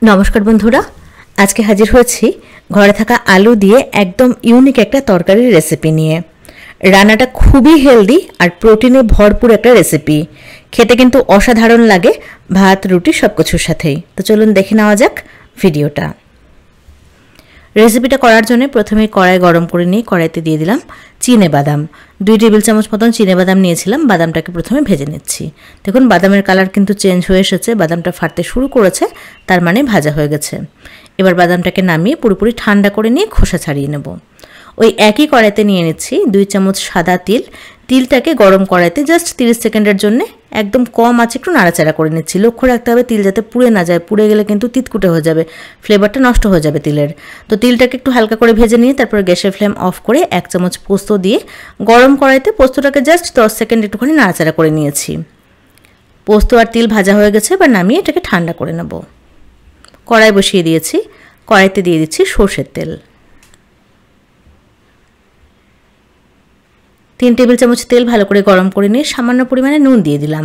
নমস্কার বন্ধুরা, আজকে হাজির হয়েছি ঘরে থাকা আলু দিয়ে একদম ইউনিক একটা তরকারির রেসিপি নিয়ে। রান্নাটা খুবই হেলদি আর প্রোটিনে ভরপুর একটা রেসিপি। খেতে কিন্তু অসাধারণ লাগে ভাত রুটি সব কিছুর সাথেই। তো চলুন দেখে নেওয়া যাক ভিডিওটা। রেসিপিটা করার জন্য প্রথমে কড়াই গরম করে নিয়ে কড়াইতে দিয়ে দিলাম চিনে বাদাম। 2 টেবিল চামচ মতন চিনে বাদাম নিয়েছিলাম। বাদামটাকে প্রথমে ভেজে নিচ্ছি। দেখুন বাদামের কালার কিন্তু চেঞ্জ হয়ে এসেছে, বাদামটা ফাটতে শুরু করেছে, তার মানে ভাজা হয়ে গেছে। এবার বাদামটাকে নামিয়ে পুরোপুরি ঠান্ডা করে নিয়ে খোসা ছাড়িয়ে নেব। ওই একই কড়াইতে নিয়ে নিচ্ছি 2 চামচ সাদা তিল। তিলটাকে গরম কড়াইতে জাস্ট 30 সেকেন্ডের জন্য একদম কম আঁচে একটু নাড়াচাড়া করে নিচ্ছি। লক্ষ্য রাখতে হবে তিল যাতে পুড়ে না যায়, পুড়ে গেলে কিন্তু তিতকুটে হয়ে যাবে, ফ্লেভারটা নষ্ট হয়ে যাবে তিলের। তো তিলটাকে একটু হালকা করে ভেজে নিয়ে তারপর গ্যাসের ফ্লেম অফ করে 1 চামচ পোস্ত দিয়ে গরম কড়াইতে পোস্তটাকে জাস্ট 10 সেকেন্ড একটুখানি নাড়াচাড়া করে নিয়েছি। পোস্ত আর তিল ভাজা হয়ে গেছে, এবার নামিয়ে এটাকে ঠান্ডা করে নেব। কড়াই বসিয়ে দিয়েছি, কড়াইতে দিয়ে দিচ্ছি সর্ষের তেল। 3 টেবিল চামচ তেল ভালো করে গরম করে নিয়ে সামান্য পরিমাণে নুন দিয়ে দিলাম।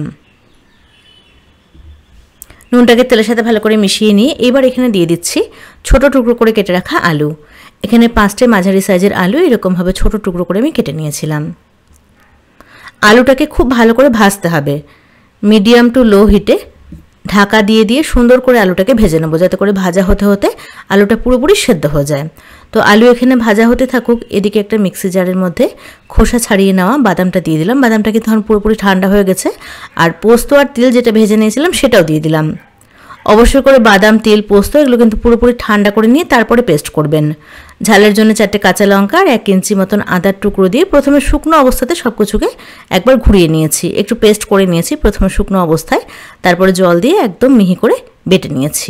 নুনটাকে তেলের সাথে ভালো করে মিশিয়ে নিয়ে এবার এখানে দিয়ে দিচ্ছি ছোট টুকরো করে কেটে রাখা আলু। এখানে 5টে মাঝারি সাইজের আলু এরকমভাবে ছোট টুকরো করে আমি কেটে নিয়েছিলাম। আলুটাকে খুব ভালো করে ভাজতে হবে, মিডিয়াম টু লো হিটে ঢাকা দিয়ে দিয়ে সুন্দর করে আলুটাকে ভেজে নেবো, যাতে করে ভাজা হতে হতে আলুটা পুরোপুরি সেদ্ধ হয়ে যায়। তো আলু এখানে ভাজা হতে থাকুক, এদিকে একটা মিক্সি জারের মধ্যে খোসা ছাড়িয়ে নেওয়া বাদামটা দিয়ে দিলাম। বাদামটা কিন্তু তখন পুরোপুরি ঠান্ডা হয়ে গেছে। আর পোস্ত আর তিল যেটা ভেজে নিয়েছিলাম সেটাও দিয়ে দিলাম। অবশ্যই করে বাদাম তিল পোস্ত এগুলো কিন্তু পুরোপুরি ঠান্ডা করে নিয়ে তারপরে পেস্ট করবেন। ঝালের জন্য 4টে কাঁচা লঙ্কা আর 1 ইঞ্চি মতন আদার টুকরো দিয়ে প্রথমে শুকনো অবস্থাতে সব কিছুকে একবার ঘুরিয়ে নিয়েছি, একটু পেস্ট করে নিয়েছি প্রথমে শুকনো অবস্থায়, তারপরে জল দিয়ে একদম মিহি করে বেটে নিয়েছি।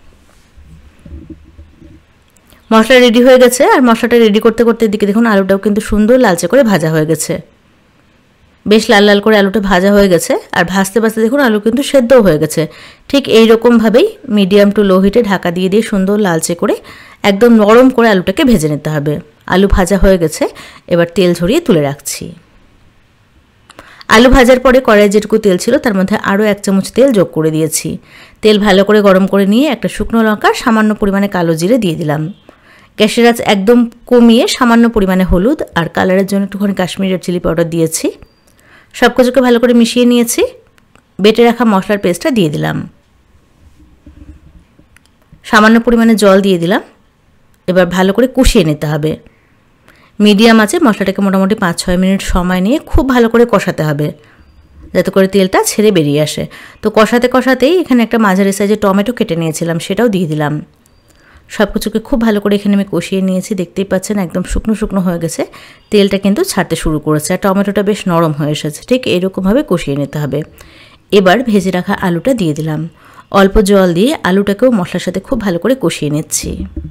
মশলা রেডি হয়ে গেছে। আর মশলাটা রেডি করতে করতে এদিকে দেখুন আলুটাও কিন্তু সুন্দর লালচে করে ভাজা হয়ে গেছে। বেশ লাল লাল করে আলুটা ভাজা হয়ে গেছে। আর ভাজতে ভাজতে দেখুন আলু কিন্তু সেদ্ধও হয়ে গেছে। ঠিক এই রকমভাবেই মিডিয়াম টু লো হিটে ঢাকা দিয়ে দিয়ে সুন্দর লালচে করে একদম নরম করে আলুটাকে ভেজে নিতে হবে। আলু ভাজা হয়ে গেছে, এবার তেল ঝরিয়ে তুলে রাখছি। আলু ভাজার পরে কড়াইয়ে যেটুকু তেল ছিল তার মধ্যে আরও 1 চামচ তেল যোগ করে দিয়েছি। তেল ভালো করে গরম করে নিয়ে একটা শুকনো লঙ্কা সামান্য পরিমাণে কালো জিরে দিয়ে দিলাম। গ্যাসের আঁচ একদম কমিয়ে সামান্য পরিমাণে হলুদ আর কালারের জন্য একটুখানি কাশ্মীরি রেড চিলি পাউডার দিয়েছি। সব কিছুকে ভালো করে মিশিয়ে নিয়েছি। বেটে রাখা মশলার পেস্টটা দিয়ে দিলাম। সামান্য পরিমাণে জল দিয়ে দিলাম। এবার ভালো করে কষিয়ে নিতে হবে। মিডিয়াম আঁচে মশলাটাকে মোটামুটি 5-6 মিনিট সময় নিয়ে খুব ভালো করে কষাতে হবে, যাতে করে তেলটা ছেড়ে বেরিয়ে আসে। তো কষাতে কষাতেই এখানে একটা মাঝারি সাইজের টমেটো কেটে নিয়েছিলাম, সেটাও দিয়ে দিলাম। সব কিছুকে খুব ভালো করে এখানে আমি কষিয়ে নিয়েছি। দেখতেই পাচ্ছেন একদম শুকনো শুকনো হয়ে গেছে, তেলটা কিন্তু ছাড়তে শুরু করেছে আর টমেটোটা বেশ নরম হয়ে এসেছে। ঠিক এইরকমভাবে কষিয়ে নিতে হবে। এবার ভেজে রাখা আলুটা দিয়ে দিলাম। অল্প জল দিয়ে আলুটাকেও মশলার সাথে খুব ভালো করে কষিয়ে নিচ্ছি।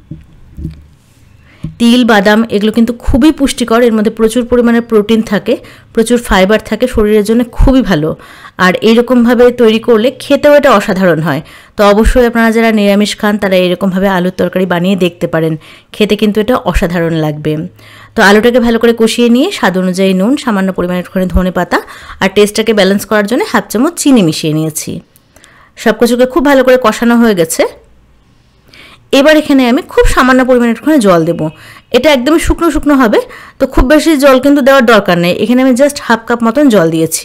তিল বাদাম এগুলো কিন্তু খুবই পুষ্টিকর, এর মধ্যে প্রচুর পরিমাণে প্রোটিন থাকে, প্রচুর ফাইবার থাকে, শরীরের জন্য খুবই ভালো। আর এইরকমভাবে তৈরি করলে খেতেও এটা অসাধারণ হয়। তো অবশ্যই আপনারা যারা নিরামিষ খান তারা এরকমভাবে আলুর তরকারি বানিয়ে দেখতে পারেন, খেতে কিন্তু এটা অসাধারণ লাগবে। তো আলুটাকে ভালো করে কষিয়ে নিয়ে স্বাদ অনুযায়ী নুন, সামান্য পরিমাণে একটুখানি ধনে পাতা আর টেস্টটাকে ব্যালেন্স করার জন্য 1/2 চামচ চিনি মিশিয়ে নিয়েছি। সব কিছুকে খুব ভালো করে কষানো হয়ে গেছে। এবার এখানে আমি খুব সামান্য পরিমাণে একটুখানি জল দেবো। এটা একদমই শুকনো শুকনো হবে, তো খুব বেশি জল কিন্তু দেওয়ার দরকার নেই। এখানে আমি জাস্ট 1/2 কাপ মতন জল দিয়েছি।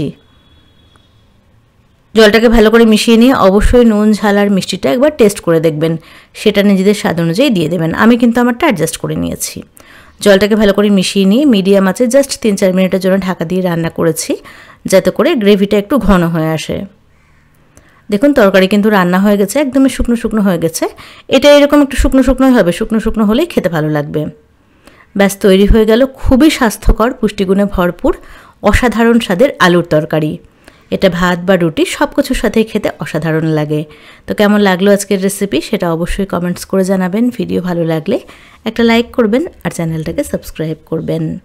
জলটাকে ভালো করে মিশিয়ে নিয়ে অবশ্যই নুন ঝাল আর মিষ্টিটা একবার টেস্ট করে দেখবেন, সেটা নিজেদের স্বাদ অনুযায়ী দিয়ে দেবেন। আমি কিন্তু আমারটা অ্যাডজাস্ট করে নিয়েছি। জলটাকে ভালো করে মিশিয়ে নিয়ে মিডিয়াম আঁচে জাস্ট 3-4 মিনিটের জন্য ঢাকা দিয়ে রান্না করেছি, যাতে করে গ্রেভিটা একটু ঘন হয়ে আসে। দেখুন তরকারি কিন্তু রান্না হয়ে গেছে, একদমই শুকনো শুকনো হয়ে গেছে। এটা এরকম একটু শুকনো শুকনোই হবে, শুকনো শুকনো হলেই খেতে ভালো লাগবে। ব্যাস তৈরি হয়ে গেল খুবই স্বাস্থ্যকর, পুষ্টিগুণে ভরপুর, অসাধারণ স্বাদের আলুর তরকারি। এটা ভাত বা রুটি সব কিছুর সাথে খেতে অসাধারণ লাগে। তো কেমন লাগলো আজকের রেসিপি সেটা অবশ্যই কমেন্টস করে জানাবেন। ভিডিও ভালো লাগলে একটা লাইক করবেন আর চ্যানেলটাকে সাবস্ক্রাইব করবেন।